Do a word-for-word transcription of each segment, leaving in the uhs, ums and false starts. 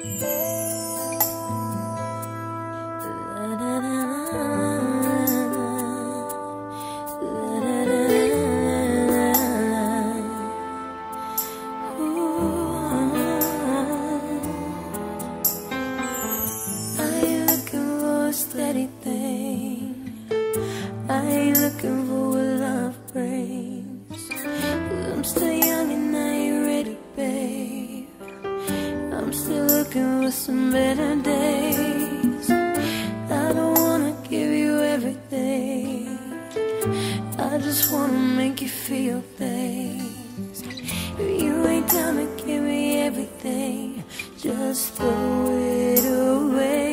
Steady thing. I ain't looking for what love brings. I'm still young and I ain't ready, babe. I'm still looking for some better days. I don't wanna give you everything. I just wanna make you feel things. If you ain't down to give me everything, just throw it away.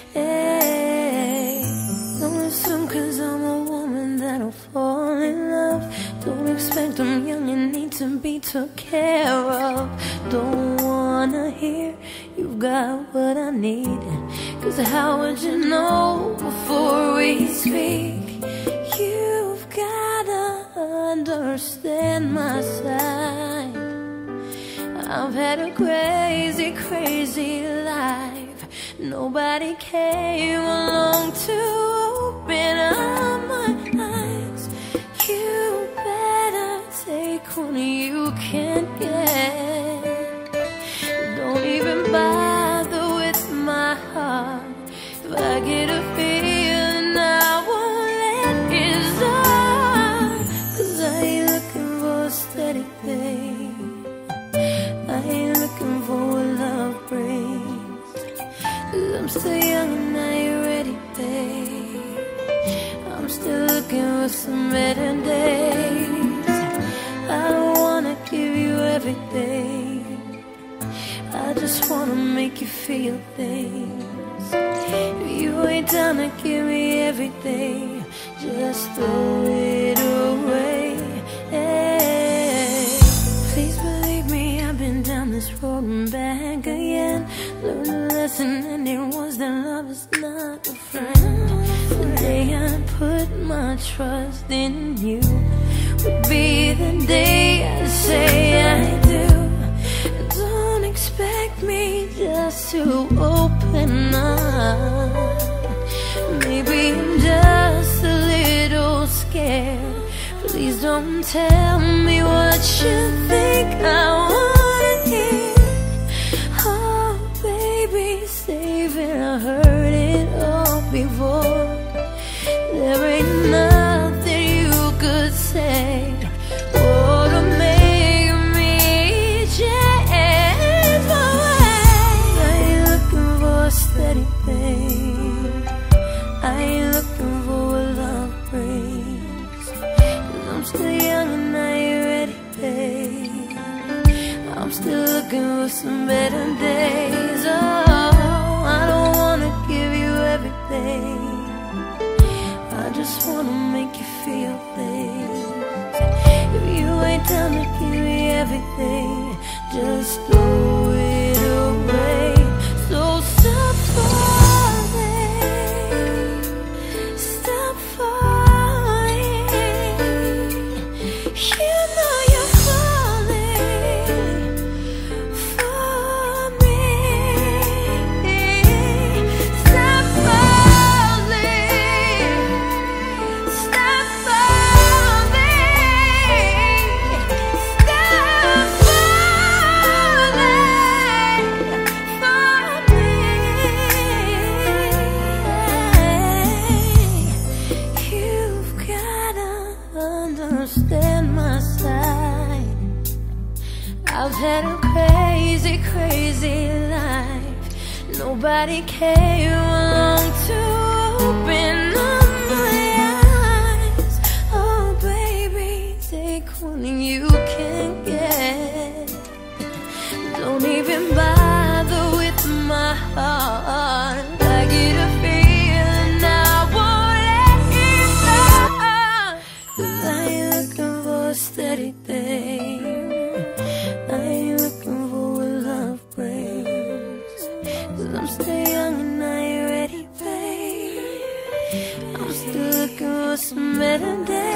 Hey, don't assume cause I'm a woman that I'll fall in love. Don't expect I'm young and need to be took care of. Don't wanna hear you've got what I need, cause how would you know before we speak? You've gotta understand my side. I've had a crazy, crazy life. Nobody came along to open up my eyes. You better take what you can get. Don't even bother with my heart. If I get a feeling, I won't let it start. Cause I ain't looking for a steady thing. I ain't looking for what love brings. Cause I'm still young and I ain't ready, babe. I'm still looking for some better days. I don't wanna give you everything. I just wanna make you feel things. If you ain't down to give me everything, just throw it away. Hey, please believe me, I've been down this road and back again. Learned a lesson and it was that love is not a friend. The day I put my trust in you would be the day I say I do. Don't expect me just to open up. Maybe I'm just a little scared. Please don't tell me what you think I wanna hear. Oh baby, save it, I heard it all before. There ain't nothing you could say or to make me change my ways. I ain't looking for a steady thing. I ain't looking for what love brings. Cause I'm still young and I ain't ready, babe. I'm still looking for some better days. Oh, I don't wanna give you everything. I just wanna make you feel things. If you ain't down to give me everything, just throw it away. So stop falling, stop falling. You know you're falling for me. Stop falling, stop falling, stop falling for me. You've gotta understand my side. I've had a crazy, crazy life. Nobody came along to open up my eyes. Oh baby, take what you can get. Don't even bother with my heart. I get a feeling I won't let it start. Cause I ain't looking for a steady thing. I ain't looking for what love brings. Cause I'm still young and I ain't ready, babe. I'm still looking for some better days.